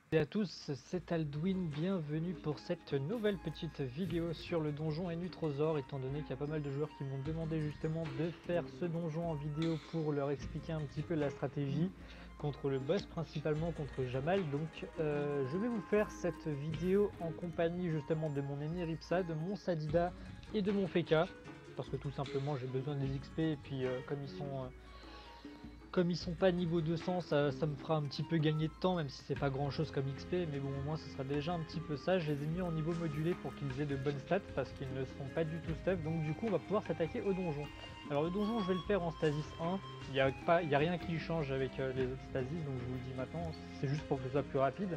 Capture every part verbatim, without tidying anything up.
Salut à tous, c'est Aldwin, bienvenue pour cette nouvelle petite vidéo sur le donjon Enutrosaur, étant donné qu'il y a pas mal de joueurs qui m'ont demandé justement de faire ce donjon en vidéo pour leur expliquer un petit peu la stratégie contre le boss, principalement contre Jamal. Donc euh, je vais vous faire cette vidéo en compagnie justement de mon Eniripsa, de mon Sadida et de mon Feka, parce que tout simplement j'ai besoin des X P et puis euh, comme ils sont... Euh, Comme ils sont pas niveau deux cents, ça, ça me fera un petit peu gagner de temps, même si c'est pas grand chose comme X P, mais bon, au moins ce sera déjà un petit peu ça. Je les ai mis en niveau modulé pour qu'ils aient de bonnes stats, parce qu'ils ne sont pas du tout stuff, donc du coup on va pouvoir s'attaquer au donjon. Alors le donjon je vais le faire en stasis un, il n'y a, pas, il y a rien qui change avec euh, les autres stasis, donc je vous le dis maintenant, c'est juste pour que ce soit plus rapide.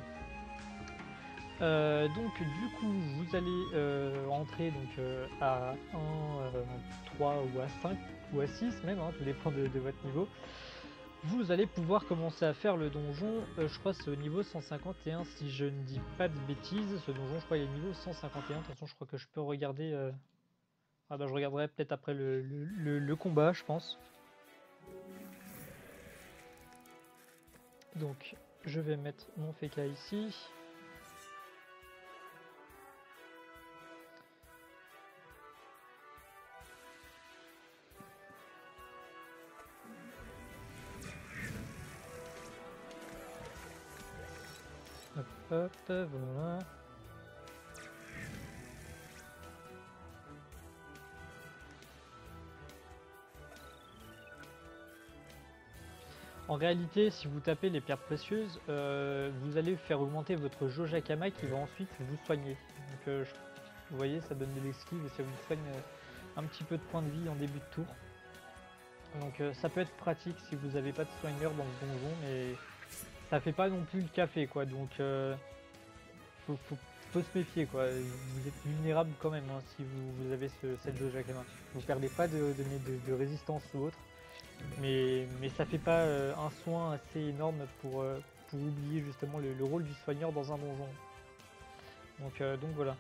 Euh, donc du coup vous allez euh, entrer donc, euh, à un, euh, trois ou à cinq ou à six même, hein, tout dépend de, de votre niveau. Vous allez pouvoir commencer à faire le donjon, euh, je crois c'est au niveau cent cinquante et un si je ne dis pas de bêtises, ce donjon je crois il est niveau cent cinquante et un, de toute façon je crois que je peux regarder, euh... ah bah je regarderai peut-être après le, le, le, le combat je pense. Donc je vais mettre mon Feka ici. Hop hop, voilà. En réalité, si vous tapez les pierres précieuses, euh, vous allez faire augmenter votre jauge Akama qui va ensuite vous soigner. Donc, euh, je, vous voyez, ça donne de l'esquive et ça vous soigne euh, un petit peu de points de vie en début de tour. Donc, euh, ça peut être pratique si vous n'avez pas de soigneur dans le donjon, mais ça fait pas non plus le café, quoi. Donc, euh, faut, faut, faut se méfier, quoi. Vous êtes vulnérable quand même hein, si vous, vous avez ce, cette jauge Akama. Vous perdez pas de, de, de, de résistance ou autre. Mais, mais ça fait pas euh, un soin assez énorme pour, euh, pour oublier justement le, le rôle du soigneur dans un donjon. Donc, euh, donc voilà.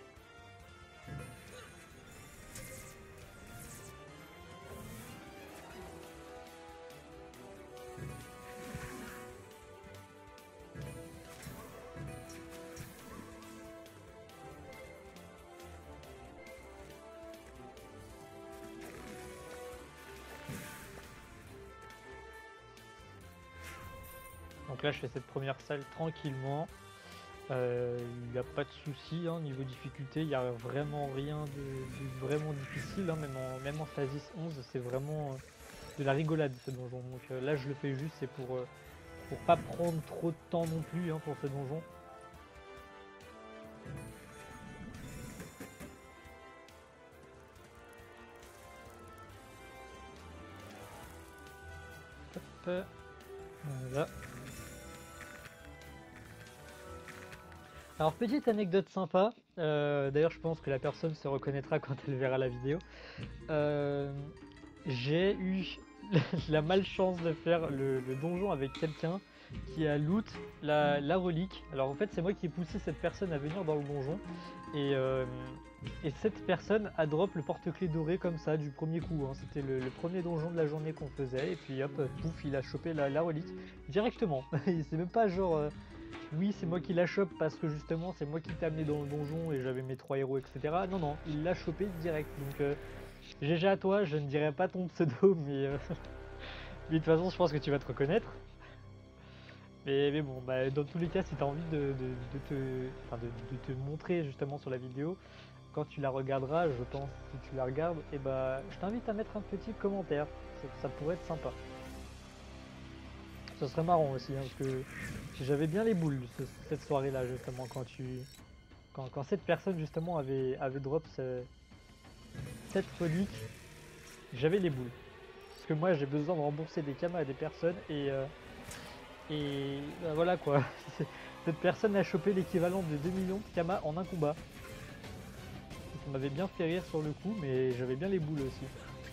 Donc là je fais cette première salle tranquillement. Il euh, n'y a pas de souci hein, niveau difficulté, il n'y a vraiment rien de, de vraiment difficile, hein, même, en, même en Stasis onze, c'est vraiment euh, de la rigolade ce donjon. Donc euh, là je le fais juste, c'est pour, euh, pour pas prendre trop de temps non plus hein, pour ce donjon. Hop, voilà. Alors petite anecdote sympa, euh, d'ailleurs je pense que la personne se reconnaîtra quand elle verra la vidéo. Euh, j'ai eu la malchance de faire le, le donjon avec quelqu'un qui a loot la, la relique. Alors en fait c'est moi qui ai poussé cette personne à venir dans le donjon et, euh, et cette personne a drop le porte-clés doré comme ça du premier coup. Hein. C'était le, le premier donjon de la journée qu'on faisait et puis hop, pouf, il a chopé la, la relique directement. C'est même pas genre... Euh, oui, c'est moi qui la chope parce que justement c'est moi qui t'ai amené dans le donjon et j'avais mes trois héros, et cetera. Non, non, il l'a chopé direct. Donc, euh, G G à toi, je ne dirai pas ton pseudo, mais, euh, mais de toute façon, je pense que tu vas te reconnaître. Mais, mais bon, bah, dans tous les cas, si tu as envie de, de, de te, enfin, de, de te montrer justement sur la vidéo, quand tu la regarderas, je pense, si tu la regardes, et bah, je t'invite à mettre un petit commentaire. Ça, ça pourrait être sympa. Ça serait marrant aussi, hein, parce que j'avais bien les boules ce, cette soirée-là, justement, quand tu, quand, quand cette personne justement avait, avait drop ce, cette relique, j'avais les boules. Parce que moi j'ai besoin de rembourser des kamas à des personnes et, euh, et bah voilà quoi. Cette personne a chopé l'équivalent de deux millions de kamas en un combat. Ça m'avait bien fait rire sur le coup, mais j'avais bien les boules aussi.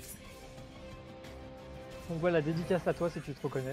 Donc voilà, dédicace à toi si tu te reconnais.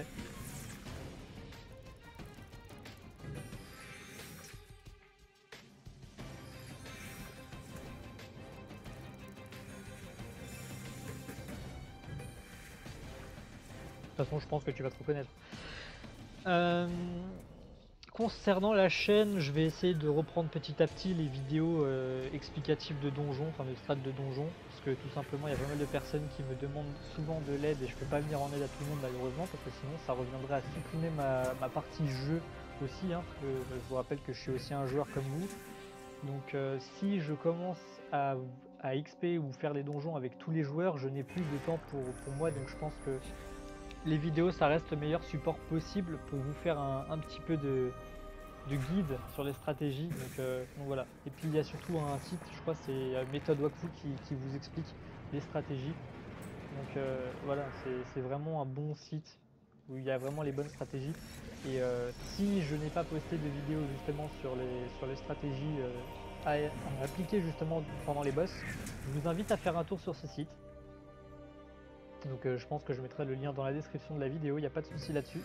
De toute façon, je pense que tu vas te reconnaître. Euh, concernant la chaîne, je vais essayer de reprendre petit à petit les vidéos euh, explicatives de donjons, enfin de strat de donjons, parce que tout simplement il y a pas mal de personnes qui me demandent souvent de l'aide et je peux pas venir en aide à tout le monde malheureusement, parce que sinon ça reviendrait à supprimer ma, ma partie jeu aussi, hein, parce que je vous rappelle que je suis aussi un joueur comme vous. Donc euh, si je commence à, à X P ou faire les donjons avec tous les joueurs, je n'ai plus de temps pour, pour moi, donc je pense que les vidéos ça reste le meilleur support possible pour vous faire un, un petit peu de, de guide sur les stratégies. Donc, euh, donc voilà. Et puis il y a surtout un site, je crois c'est euh, Méthode Wakfu qui, qui vous explique les stratégies. Donc euh, voilà, c'est vraiment un bon site où il y a vraiment les bonnes stratégies. Et euh, si je n'ai pas posté de vidéo justement sur les, sur les stratégies euh, à, à appliquer justement pendant les boss, je vous invite à faire un tour sur ce site. Donc euh, je pense que je mettrai le lien dans la description de la vidéo, il n'y a pas de souci là-dessus.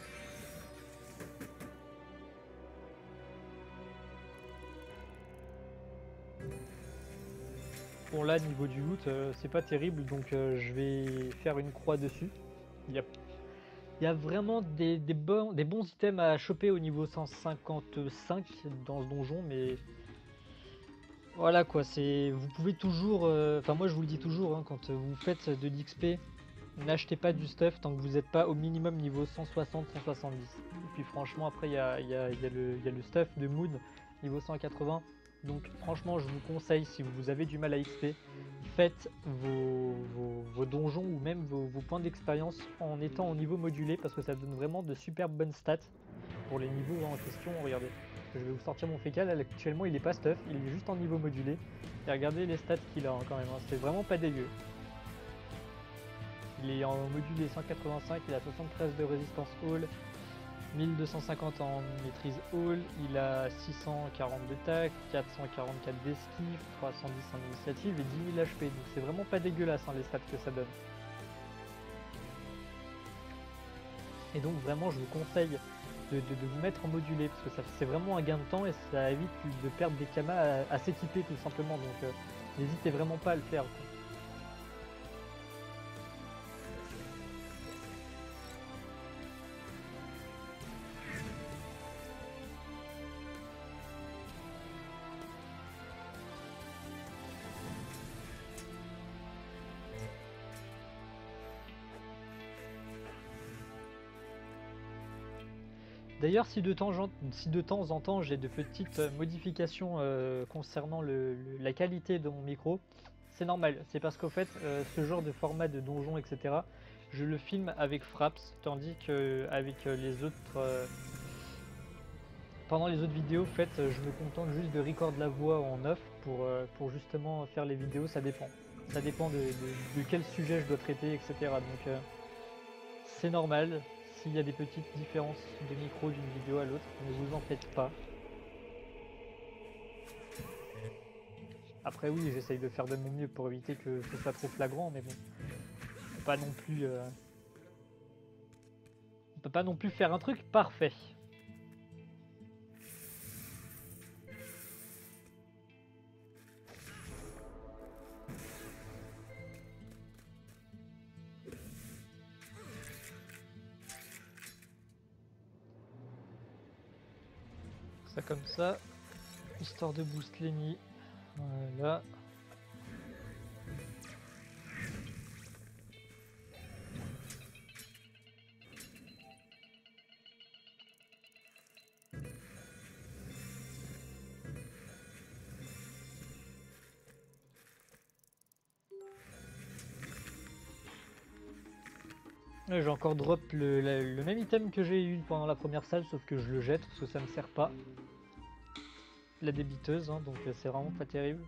Bon là niveau du loot euh, c'est pas terrible, donc euh, je vais faire une croix dessus. Il y a, il y a vraiment des, des, bons, des bons items à choper au niveau cent cinquante-cinq dans ce donjon, mais voilà quoi, c'est vous pouvez toujours, euh, enfin moi je vous le dis toujours, hein, quand vous faites de l'X P, n'achetez pas du stuff tant que vous n'êtes pas au minimum niveau cent soixante cent soixante-dix. Et puis franchement après il y a, y, a, y, a y a le stuff de Moon niveau cent quatre-vingts. Donc franchement je vous conseille, si vous avez du mal à X P, faites vos, vos, vos donjons ou même vos, vos points d'expérience en étant au niveau modulé, parce que ça donne vraiment de super bonnes stats pour les niveaux en question. Regardez, je vais vous sortir mon fécal, actuellement il est pas stuff, il est juste en niveau modulé. Et regardez les stats qu'il a hein, quand même, hein. C'est vraiment pas dégueu. Il est en modulé cent quatre-vingt-cinq, il a soixante-treize de résistance all, mille deux cent cinquante en maîtrise all, il a six cent quarante d'attaque, quatre cent quarante-quatre d'esquive, trois cent dix en initiative et dix mille H P. Donc c'est vraiment pas dégueulasse hein, les stats que ça donne. Et donc vraiment je vous conseille de, de, de vous mettre en modulé, parce que c'est vraiment un gain de temps et ça évite de perdre des kamas à, à s'équiper tout simplement. Donc euh, n'hésitez vraiment pas à le faire, quoi. D'ailleurs, si, si de temps en temps j'ai de petites modifications euh, concernant le, le, la qualité de mon micro, c'est normal. C'est parce qu'au fait, euh, ce genre de format de donjon, et cetera, je le filme avec Fraps, tandis qu'avec les autres... Euh, pendant les autres vidéos, en fait, je me contente juste de record la voix en off pour, euh, pour justement faire les vidéos, ça dépend. Ça dépend de, de, de quel sujet je dois traiter, et cetera. Donc euh, c'est normal. S'il y a des petites différences de micro d'une vidéo à l'autre, ne vous en faites pas. Après oui, j'essaye de faire de mon mieux pour éviter que ce soit trop flagrant, mais bon, on peut pas non plus, euh... on peut pas non plus faire un truc parfait. Ça comme ça, histoire de boost l'ennemi. Voilà. J'ai encore drop le, le, le même item que j'ai eu pendant la première salle, sauf que je le jette parce que ça me sert pas. La débiteuse, hein, donc c'est vraiment pas terrible.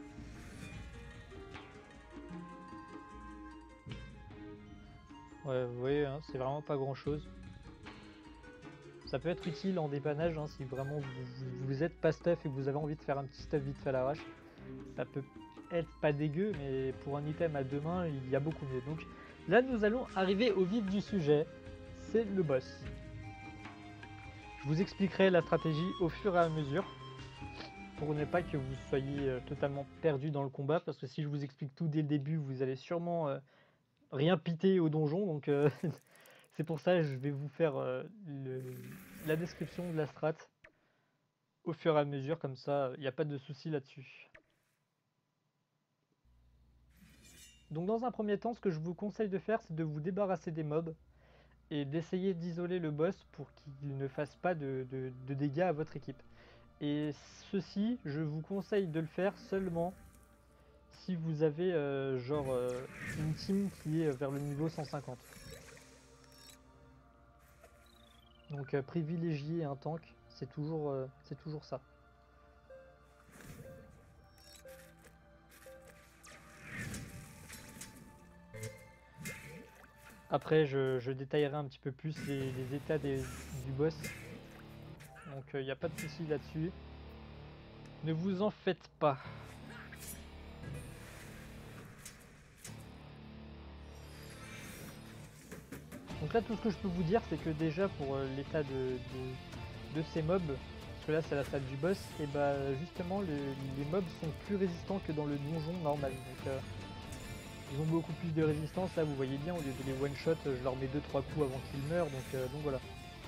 Ouais, vous voyez, hein, c'est vraiment pas grand chose. Ça peut être utile en dépannage hein, si vraiment vous, vous, vous êtes pas stuff et que vous avez envie de faire un petit stuff vite fait à l'arrache. Ça peut être pas dégueu, mais pour un item à deux mains, il y a beaucoup mieux. Donc là, nous allons arriver au vif du sujet. C'est le boss. Je vous expliquerai la stratégie au fur et à mesure, pour ne pas que vous soyez euh, totalement perdu dans le combat, parce que si je vous explique tout dès le début, vous allez sûrement euh, rien piter au donjon, donc euh, c'est pour ça que je vais vous faire euh, le, la description de la strat au fur et à mesure, comme ça, il n'y a pas de souci là-dessus. Donc dans un premier temps, ce que je vous conseille de faire, c'est de vous débarrasser des mobs et d'essayer d'isoler le boss pour qu'il ne fasse pas de, de, de dégâts à votre équipe. Et ceci, je vous conseille de le faire seulement si vous avez euh, genre euh, une team qui est vers le niveau cent cinquante. Donc euh, privilégier un tank, c'est toujours, euh, c'est toujours ça. Après, je, je détaillerai un petit peu plus les, les états des, du boss. Donc il euh, n'y a pas de souci là-dessus. Ne vous en faites pas. Donc là, tout ce que je peux vous dire, c'est que déjà pour euh, l'état de, de, de ces mobs, parce que là c'est la salle du boss, et bah justement le, les mobs sont plus résistants que dans le donjon normal. Donc euh, ils ont beaucoup plus de résistance. Là vous voyez bien, au lieu de les one shot, je leur mets deux trois coups avant qu'ils meurent. Donc, euh, donc voilà.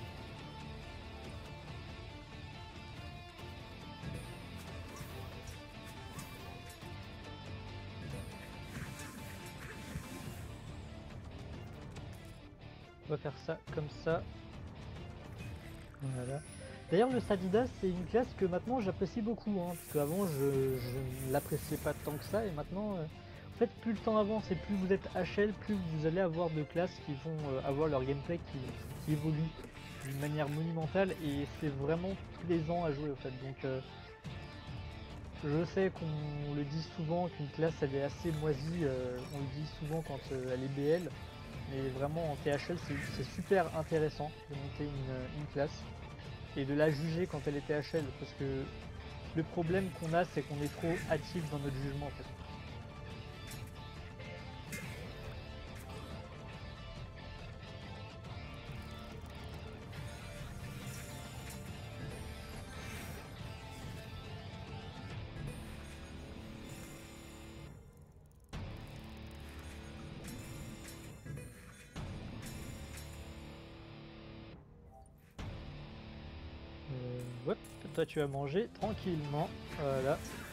On va faire ça comme ça. Voilà. D'ailleurs le Sadidas c'est une classe que maintenant j'apprécie beaucoup, hein, parce qu'avant je, je ne l'appréciais pas tant que ça, et maintenant euh, en fait plus le temps avance et plus vous êtes H L, plus vous allez avoir de classes qui vont euh, avoir leur gameplay qui, qui évolue d'une manière monumentale, et c'est vraiment plaisant à jouer au fait. Donc euh, je sais qu'on le dit souvent qu'une classe elle est assez moisie, euh, on le dit souvent quand euh, elle est B L, mais vraiment en T H L c'est super intéressant de monter une, une classe et de la juger quand elle est T H L, parce que le problème qu'on a, c'est qu'on est trop hâtif dans notre jugement en fait. Euh, hop, toi tu vas manger tranquillement, voilà.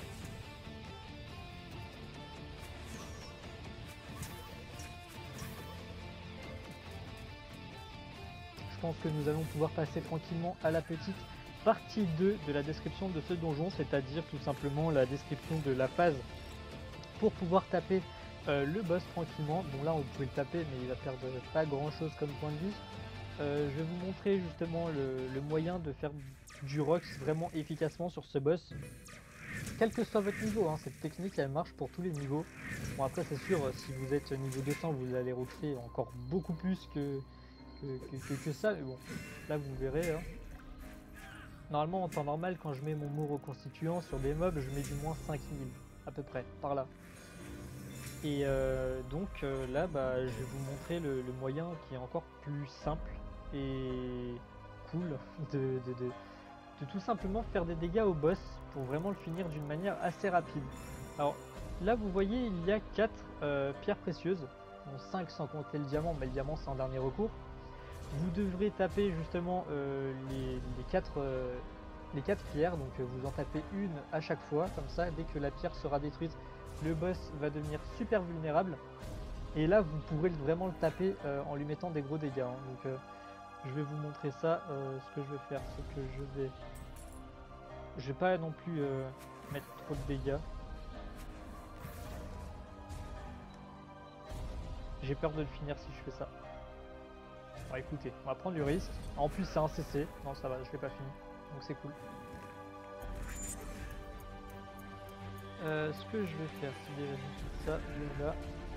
Je pense que nous allons pouvoir passer tranquillement à la petite partie deux de la description de ce donjon, c'est-à-dire tout simplement la description de la phase pour pouvoir taper euh, le boss tranquillement. Bon là on pouvait le taper, mais il va perdre pas grand chose comme point de vie. Euh, je vais vous montrer justement le, le moyen de faire du Rox vraiment efficacement sur ce boss, quel que soit votre niveau, hein. Cette technique elle marche pour tous les niveaux. Bon après c'est sûr, si vous êtes niveau deux cents vous allez roxer encore beaucoup plus que que, que, que, que ça, mais bon là vous verrez, hein. Normalement en temps normal quand je mets mon mot reconstituant sur des mobs je mets du moins cinq mille à peu près par là. Et euh, donc euh, là bah, je vais vous montrer le, le moyen qui est encore plus simple et cool de, de, de, de tout simplement faire des dégâts au boss pour vraiment le finir d'une manière assez rapide. Alors là vous voyez il y a quatre euh, pierres précieuses, bon, cinq sans compter le diamant, mais le diamant c'est en dernier recours. Vous devrez taper justement euh, les, les, quatre, euh, les quatre pierres, donc euh, vous en tapez une à chaque fois, comme ça dès que la pierre sera détruite, le boss va devenir super vulnérable. Et là vous pourrez vraiment le taper euh, en lui mettant des gros dégâts, hein. Donc euh, je vais vous montrer ça. Euh, ce que je vais faire, c'est que je vais... Je vais pas non plus euh, mettre trop de dégâts. J'ai peur de le finir si je fais ça. Bon écoutez, on va prendre du risque. En plus c'est un C C, non ça va, je l'ai pas fini, donc c'est cool. Euh, ce que je vais faire, c'est déjà tout ça, déjà.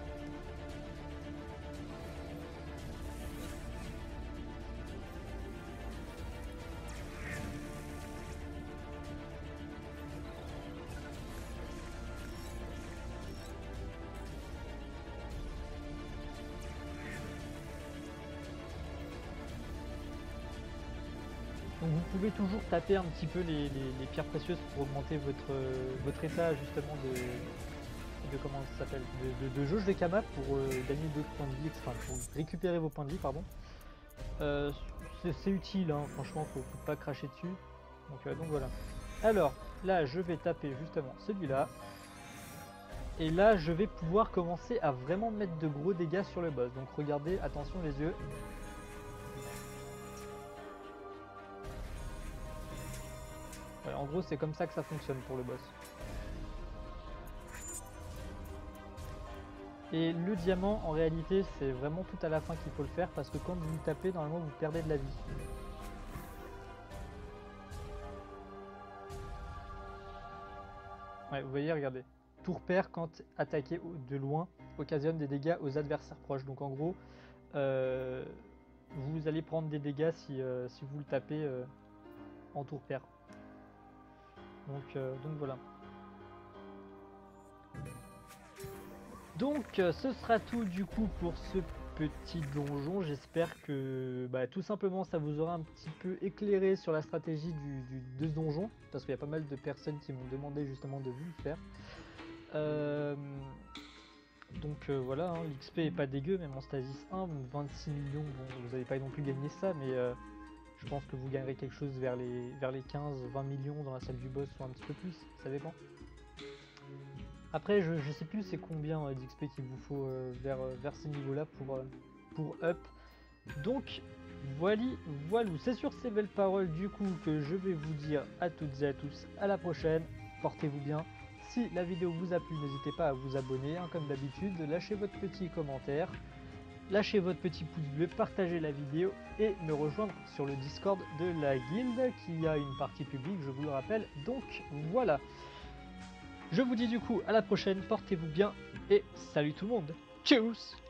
Donc vous pouvez toujours taper un petit peu les, les, les pierres précieuses pour augmenter votre, euh, votre état justement de, de comment ça s'appelle de, de, de jauge de Kama pour euh, gagner d'autres points de vie, enfin pour récupérer vos points de vie, pardon. Euh, c'est utile, hein, franchement, faut, faut pas cracher dessus. Donc, euh, donc voilà. Alors, là, je vais taper justement celui-là. Et là, je vais pouvoir commencer à vraiment mettre de gros dégâts sur le boss. Donc regardez, attention les yeux. Ouais, en gros, c'est comme ça que ça fonctionne pour le boss. Et le diamant, en réalité, c'est vraiment tout à la fin qu'il faut le faire parce que quand vous tapez, normalement, vous perdez de la vie. Ouais, vous voyez, regardez. Tour pair, quand attaqué de loin, occasionne des dégâts aux adversaires proches. Donc en gros, euh, vous allez prendre des dégâts si, euh, si vous le tapez euh, en tour pair. Donc, euh, donc voilà. Donc euh, ce sera tout du coup pour ce petit donjon. J'espère que bah, tout simplement ça vous aura un petit peu éclairé sur la stratégie du, du, de ce donjon. Parce qu'il y a pas mal de personnes qui m'ont demandé justement de vous le faire. Euh, donc euh, voilà, hein, l'X P est pas dégueu, même en Stasis un, vingt-six millions, bon, vous n'allez pas non plus gagner ça, mais euh, je pense que vous gagnerez quelque chose vers les, vers les quinze vingt millions dans la salle du boss, ou un petit peu plus, ça dépend. Après, je, je sais plus c'est combien euh, d'X P qu'il vous faut euh, vers, euh, vers ces niveaux-là pour, euh, pour up. Donc, voilà, voilà, c'est sur ces belles paroles du coup que je vais vous dire à toutes et à tous à la prochaine. Portez-vous bien. Si la vidéo vous a plu, n'hésitez pas à vous abonner, hein, comme d'habitude, lâchez votre petit commentaire, lâchez votre petit pouce bleu, partagez la vidéo et me rejoindre sur le Discord de la guilde qui a une partie publique, je vous le rappelle. Donc voilà. Je vous dis du coup à la prochaine, portez-vous bien et salut tout le monde. Tchuss!